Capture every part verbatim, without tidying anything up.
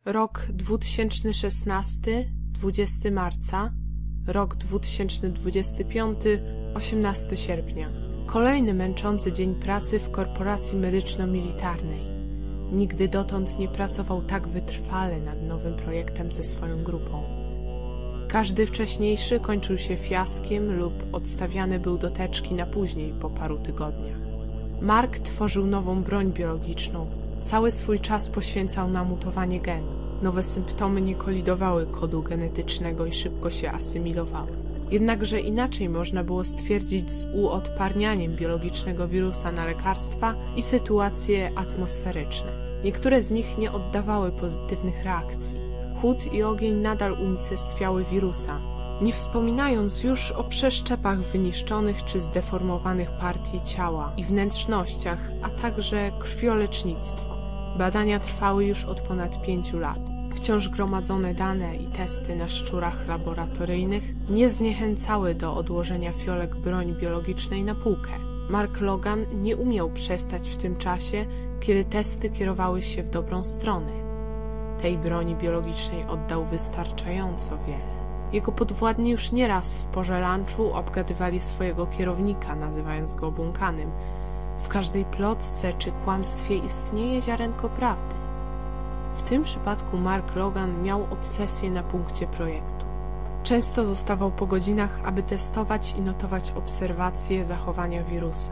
Rok dwa tysiące szesnasty, dwudziestego marca, rok dwa tysiące dwudziesty piąty, osiemnastego sierpnia. Kolejny męczący dzień pracy w korporacji medyczno-militarnej. Nigdy dotąd nie pracował tak wytrwale nad nowym projektem ze swoją grupą. Każdy wcześniejszy kończył się fiaskiem lub odstawiany był do teczki na później po paru tygodniach. Mark tworzył nową broń biologiczną. Cały swój czas poświęcał na mutowanie genu. Nowe symptomy nie kolidowały kodu genetycznego i szybko się asymilowały. Jednakże inaczej można było stwierdzić z uodparnianiem biologicznego wirusa na lekarstwa i sytuacje atmosferyczne. Niektóre z nich nie oddawały pozytywnych reakcji. Chłód i ogień nadal unicestwiały wirusa, nie wspominając już o przeszczepach wyniszczonych czy zdeformowanych partii ciała i wnętrznościach, a także krwiolecznictwo. Badania trwały już od ponad pięciu lat. Wciąż gromadzone dane i testy na szczurach laboratoryjnych nie zniechęcały do odłożenia fiolek broni biologicznej na półkę. Mark Logan nie umiał przestać w tym czasie, kiedy testy kierowały się w dobrą stronę. Tej broni biologicznej oddał wystarczająco wiele. Jego podwładni już nieraz w porze lunchu obgadywali swojego kierownika, nazywając go obłąkanym. W każdej plotce czy kłamstwie istnieje ziarenko prawdy. W tym przypadku Mark Logan miał obsesję na punkcie projektu. Często zostawał po godzinach, aby testować i notować obserwacje zachowania wirusa.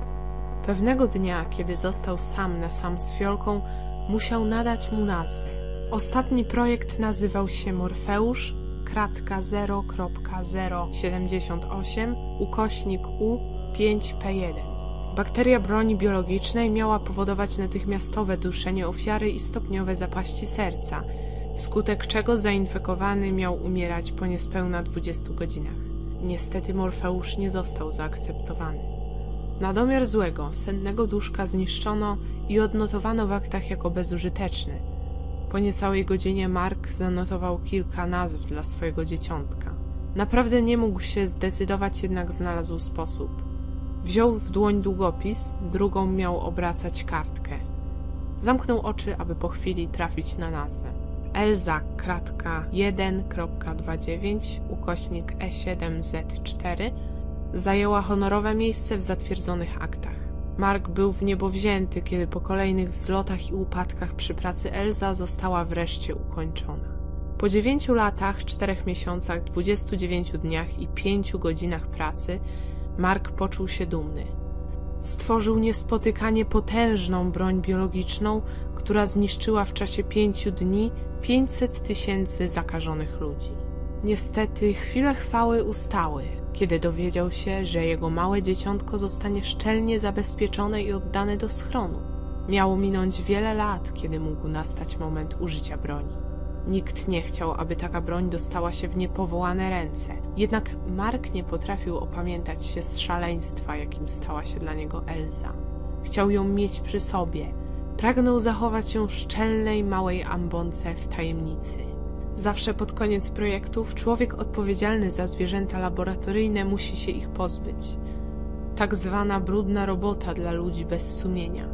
Pewnego dnia, kiedy został sam na sam z fiolką, musiał nadać mu nazwę. Ostatni projekt nazywał się Morfeusz, kratka zero zero siedemdziesiąt osiem, ukośnik U pięć P jeden. Bakteria broni biologicznej miała powodować natychmiastowe duszenie ofiary i stopniowe zapaści serca, wskutek czego zainfekowany miał umierać po niespełna dwudziestu godzinach. Niestety Morfeusz nie został zaakceptowany. Na domiar złego, sennego duszka zniszczono i odnotowano w aktach jako bezużyteczny. Po niecałej godzinie Mark zanotował kilka nazw dla swojego dzieciątka. Naprawdę nie mógł się zdecydować, jednak znalazł sposób. Wziął w dłoń długopis, drugą miał obracać kartkę. Zamknął oczy, aby po chwili trafić na nazwę. Elza, kratka jeden dwa dziewięć, ukośnik E siedem Z cztery zajęła honorowe miejsce w zatwierdzonych aktach. Mark był w niebo wzięty, kiedy po kolejnych wzlotach i upadkach przy pracy Elza została wreszcie ukończona. Po dziewięciu latach, czterech miesiącach, dwudziestu dziewięciu dniach i pięciu godzinach pracy Mark poczuł się dumny. Stworzył niespotykanie potężną broń biologiczną, która zniszczyła w czasie pięciu dni pięćset tysięcy zakażonych ludzi. Niestety chwile chwały ustały, kiedy dowiedział się, że jego małe dzieciątko zostanie szczelnie zabezpieczone i oddane do schronu. Miało minąć wiele lat, kiedy mógł nastać moment użycia broni. Nikt nie chciał, aby taka broń dostała się w niepowołane ręce. Jednak Mark nie potrafił opamiętać się z szaleństwa, jakim stała się dla niego Elza. Chciał ją mieć przy sobie. Pragnął zachować ją w szczelnej, małej ambonce w tajemnicy. Zawsze pod koniec projektów człowiek odpowiedzialny za zwierzęta laboratoryjne musi się ich pozbyć. Tak zwana brudna robota dla ludzi bez sumienia.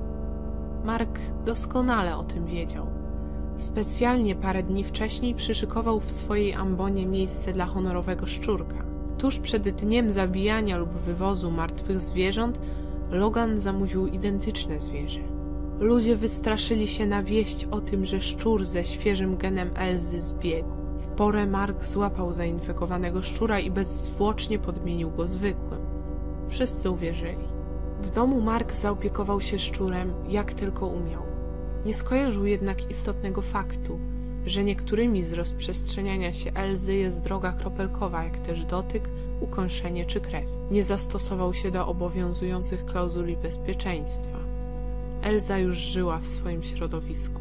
Mark doskonale o tym wiedział. Specjalnie parę dni wcześniej przyszykował w swojej ambonie miejsce dla honorowego szczurka. Tuż przed dniem zabijania lub wywozu martwych zwierząt Logan zamówił identyczne zwierzę. Ludzie wystraszyli się na wieść o tym, że szczur ze świeżym genem Elzy zbiegł. W porę Mark złapał zainfekowanego szczura i bezzwłocznie podmienił go zwykłym. Wszyscy uwierzyli. W domu Mark zaopiekował się szczurem, jak tylko umiał. Nie skojarzył jednak istotnego faktu, że niektórymi z rozprzestrzeniania się Elzy jest droga kropelkowa, jak też dotyk, ukąszenie czy krew. Nie zastosował się do obowiązujących klauzuli bezpieczeństwa. Elza już żyła w swoim środowisku.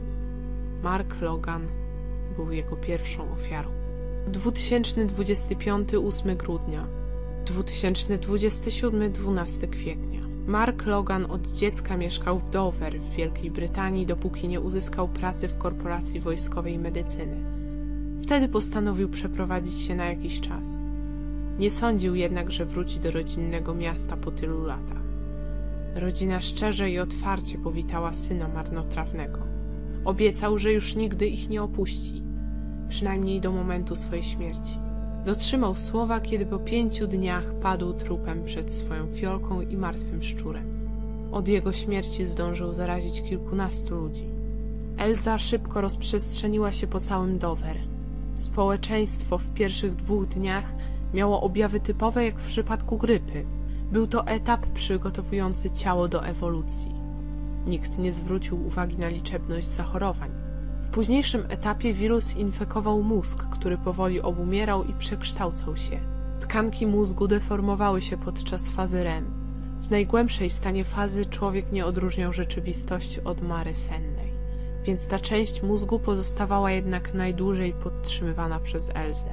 Mark Logan był jego pierwszą ofiarą. dwa tysiące dwudziesty piąty, ósmego grudnia, dwa tysiące dwudziesty siódmy, dwunastego kwietnia. Mark Logan od dziecka mieszkał w Dover w Wielkiej Brytanii, dopóki nie uzyskał pracy w korporacji wojskowej medycyny. Wtedy postanowił przeprowadzić się na jakiś czas. Nie sądził jednak, że wróci do rodzinnego miasta po tylu latach. Rodzina szczerze i otwarcie powitała syna marnotrawnego. Obiecał, że już nigdy ich nie opuści, przynajmniej do momentu swojej śmierci. Dotrzymał słowa, kiedy po pięciu dniach padł trupem przed swoją fiolką i martwym szczurem. Od jego śmierci zdążył zarazić kilkunastu ludzi. Elza szybko rozprzestrzeniła się po całym Dover. Społeczeństwo w pierwszych dwóch dniach miało objawy typowe jak w przypadku grypy. Był to etap przygotowujący ciało do ewolucji. Nikt nie zwrócił uwagi na liczebność zachorowań. W późniejszym etapie wirus infekował mózg, który powoli obumierał i przekształcał się. Tkanki mózgu deformowały się podczas fazy R E M. W najgłębszej stanie fazy człowiek nie odróżniał rzeczywistości od mary sennej, więc ta część mózgu pozostawała jednak najdłużej podtrzymywana przez Elzę.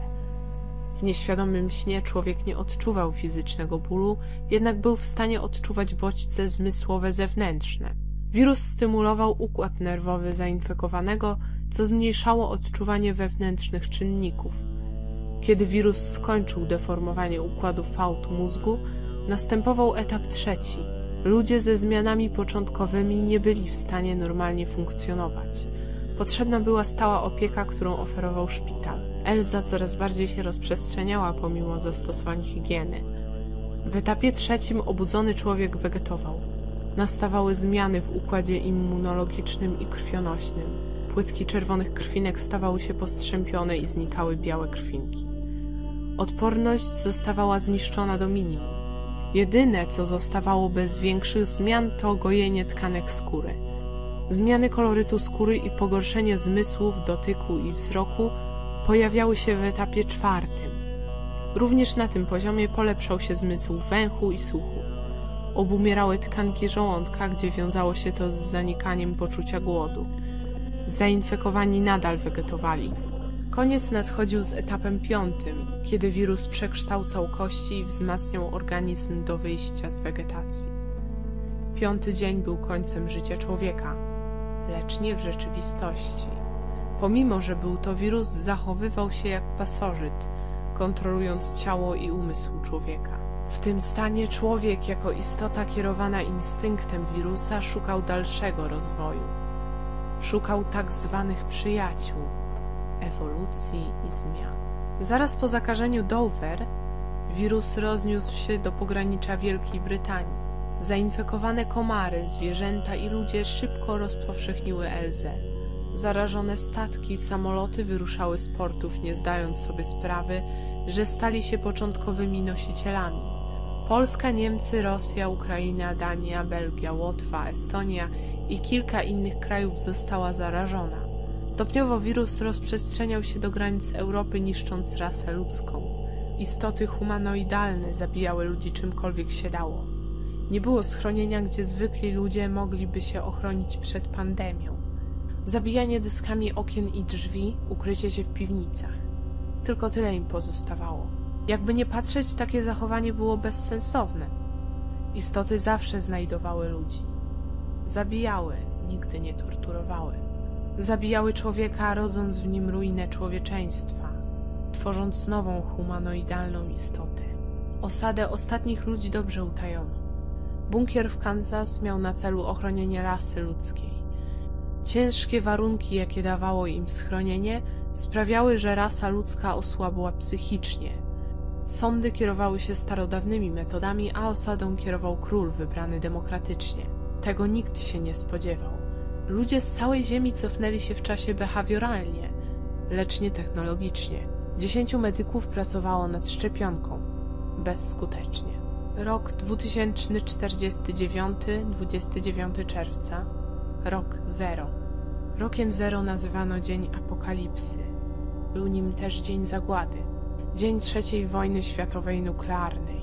W nieświadomym śnie człowiek nie odczuwał fizycznego bólu, jednak był w stanie odczuwać bodźce zmysłowe zewnętrzne. Wirus stymulował układ nerwowy zainfekowanego, co zmniejszało odczuwanie wewnętrznych czynników. Kiedy wirus skończył deformowanie układu fałd mózgu, następował etap trzeci. Ludzie ze zmianami początkowymi nie byli w stanie normalnie funkcjonować. Potrzebna była stała opieka, którą oferował szpital. Elza coraz bardziej się rozprzestrzeniała pomimo zastosowań higieny. W etapie trzecim obudzony człowiek wegetował. Nastawały zmiany w układzie immunologicznym i krwionośnym. Płytki czerwonych krwinek stawały się postrzępione i znikały białe krwinki. Odporność zostawała zniszczona do minimum. Jedyne, co zostawało bez większych zmian, to gojenie tkanek skóry. Zmiany kolorytu skóry i pogorszenie zmysłów, dotyku i wzroku pojawiały się w etapie czwartym. Również na tym poziomie polepszał się zmysł węchu i słuchu. Obumierały tkanki żołądka, gdzie wiązało się to z zanikaniem poczucia głodu. Zainfekowani nadal wegetowali. Koniec nadchodził z etapem piątym, kiedy wirus przekształcał kości i wzmacniał organizm do wyjścia z wegetacji. Piąty dzień był końcem życia człowieka, lecz nie w rzeczywistości. Pomimo że był to wirus, zachowywał się jak pasożyt, kontrolując ciało i umysł człowieka. W tym stanie człowiek, jako istota kierowana instynktem wirusa, szukał dalszego rozwoju. Szukał tak zwanych przyjaciół, ewolucji i zmian. Zaraz po zakażeniu Dover wirus rozniósł się do pogranicza Wielkiej Brytanii. Zainfekowane komary, zwierzęta i ludzie szybko rozpowszechniły Elzę. Zarażone statki i samoloty wyruszały z portów, nie zdając sobie sprawy, że stali się początkowymi nosicielami. Polska, Niemcy, Rosja, Ukraina, Dania, Belgia, Łotwa, Estonia i kilka innych krajów została zarażona. Stopniowo wirus rozprzestrzeniał się do granic Europy, niszcząc rasę ludzką. Istoty humanoidalne zabijały ludzi czymkolwiek się dało. Nie było schronienia, gdzie zwykli ludzie mogliby się ochronić przed pandemią. Zabijanie deskami okien i drzwi, ukrycie się w piwnicach. Tylko tyle im pozostawało. Jakby nie patrzeć, takie zachowanie było bezsensowne. Istoty zawsze znajdowały ludzi. Zabijały, nigdy nie torturowały. Zabijały człowieka, rodząc w nim ruinę człowieczeństwa, tworząc nową humanoidalną istotę. Osadę ostatnich ludzi dobrze utajono. Bunkier w Kansas miał na celu ochronienie rasy ludzkiej. Ciężkie warunki, jakie dawało im schronienie, sprawiały, że rasa ludzka osłabła psychicznie. Sądy kierowały się starodawnymi metodami, a osadą kierował król wybrany demokratycznie. Tego nikt się nie spodziewał. Ludzie z całej ziemi cofnęli się w czasie behawioralnie, lecz nie technologicznie. Dziesięciu medyków pracowało nad szczepionką. Bezskutecznie. Rok dwa tysiące czterdziesty dziewiąty, dwudziestego dziewiątego czerwca. Rok zero. Rokiem zero nazywano dzień apokalipsy. Był nim też dzień zagłady. Dzień trzeciej wojny światowej nuklearnej.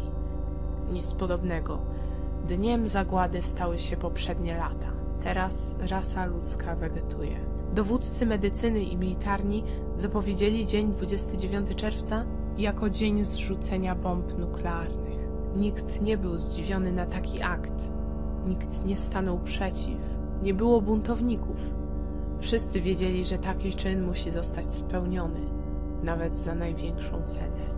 Nic podobnego. Dniem zagłady stały się poprzednie lata. Teraz rasa ludzka wegetuje. Dowódcy medycyny i militarni zapowiedzieli dzień dwudziestego dziewiątego czerwca jako dzień zrzucenia bomb nuklearnych. Nikt nie był zdziwiony na taki akt. Nikt nie stanął przeciw. Nie było buntowników. Wszyscy wiedzieli, że taki czyn musi zostać spełniony, nawet za największą cenę.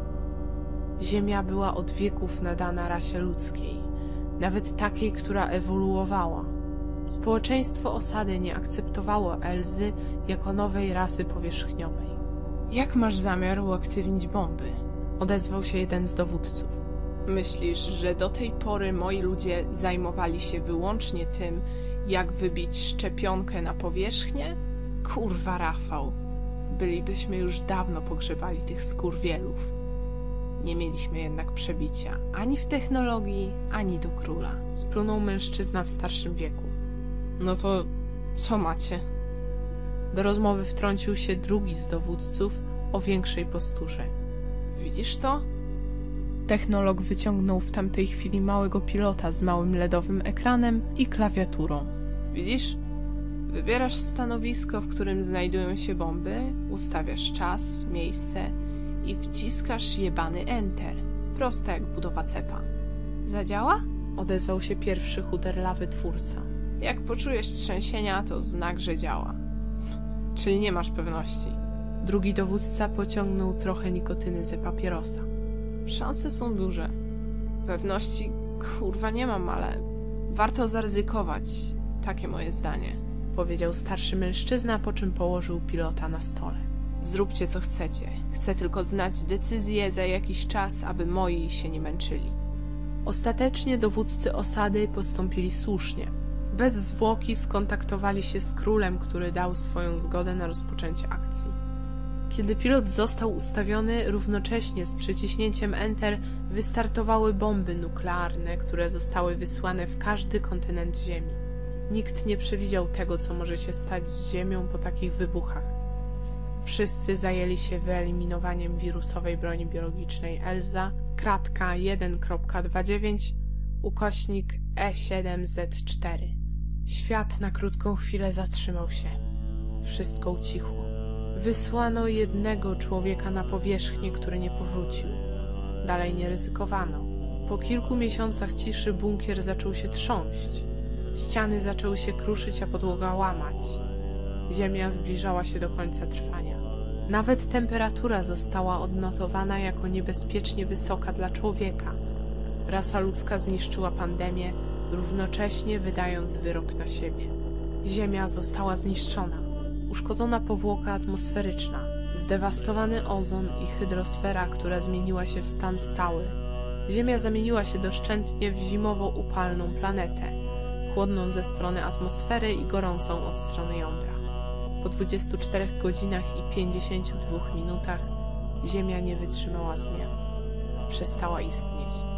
Ziemia była od wieków nadana rasie ludzkiej, nawet takiej, która ewoluowała. Społeczeństwo osady nie akceptowało Elzy jako nowej rasy powierzchniowej. Jak masz zamiar uaktywnić bomby? Odezwał się jeden z dowódców. Myślisz, że do tej pory moi ludzie zajmowali się wyłącznie tym, jak wybić szczepionkę na powierzchnię? Kurwa, Rafał. Bylibyśmy już dawno pogrzebali tych skurwielów. Nie mieliśmy jednak przebicia ani w technologii, ani do króla. Splunął mężczyzna w starszym wieku. No to co macie? Do rozmowy wtrącił się drugi z dowódców o większej posturze. Widzisz to? Technolog wyciągnął w tamtej chwili małego pilota z małym ledowym ekranem i klawiaturą. Widzisz? Wybierasz stanowisko, w którym znajdują się bomby, ustawiasz czas, miejsce i wciskasz jebany Enter. Proste jak budowa cepa. Zadziała? Odezwał się pierwszy chuderlawy twórca. Jak poczujesz trzęsienia, to znak, że działa. Czyli nie masz pewności. Drugi dowódca pociągnął trochę nikotyny ze papierosa. Szanse są duże. Pewności kurwa nie mam, ale warto zaryzykować. Takie moje zdanie. Powiedział starszy mężczyzna, po czym położył pilota na stole. Zróbcie co chcecie. Chcę tylko znać decyzję za jakiś czas, aby moi się nie męczyli. Ostatecznie dowódcy osady postąpili słusznie. Bez zwłoki skontaktowali się z królem, który dał swoją zgodę na rozpoczęcie akcji. Kiedy pilot został ustawiony, równocześnie z przyciśnięciem Enter wystartowały bomby nuklearne, które zostały wysłane w każdy kontynent Ziemi. Nikt nie przewidział tego, co może się stać z Ziemią po takich wybuchach. Wszyscy zajęli się wyeliminowaniem wirusowej broni biologicznej Elza, kratka jeden kropka dwadzieścia dziewięć, ukośnik E siedem Z cztery. Świat na krótką chwilę zatrzymał się. Wszystko ucichło. Wysłano jednego człowieka na powierzchnię, który nie powrócił. Dalej nie ryzykowano. Po kilku miesiącach ciszy bunkier zaczął się trząść. Ściany zaczęły się kruszyć, a podłoga łamać. Ziemia zbliżała się do końca trwania. Nawet temperatura została odnotowana jako niebezpiecznie wysoka dla człowieka. Rasa ludzka zniszczyła pandemię, równocześnie wydając wyrok na siebie. Ziemia została zniszczona. Uszkodzona powłoka atmosferyczna, zdewastowany ozon i hydrosfera, która zmieniła się w stan stały. Ziemia zamieniła się doszczętnie w zimowo-upalną planetę, chłodną ze strony atmosfery i gorącą od strony jądra. Po dwudziestu czterech godzinach i pięćdziesięciu dwóch minutach Ziemia nie wytrzymała zmian. Przestała istnieć.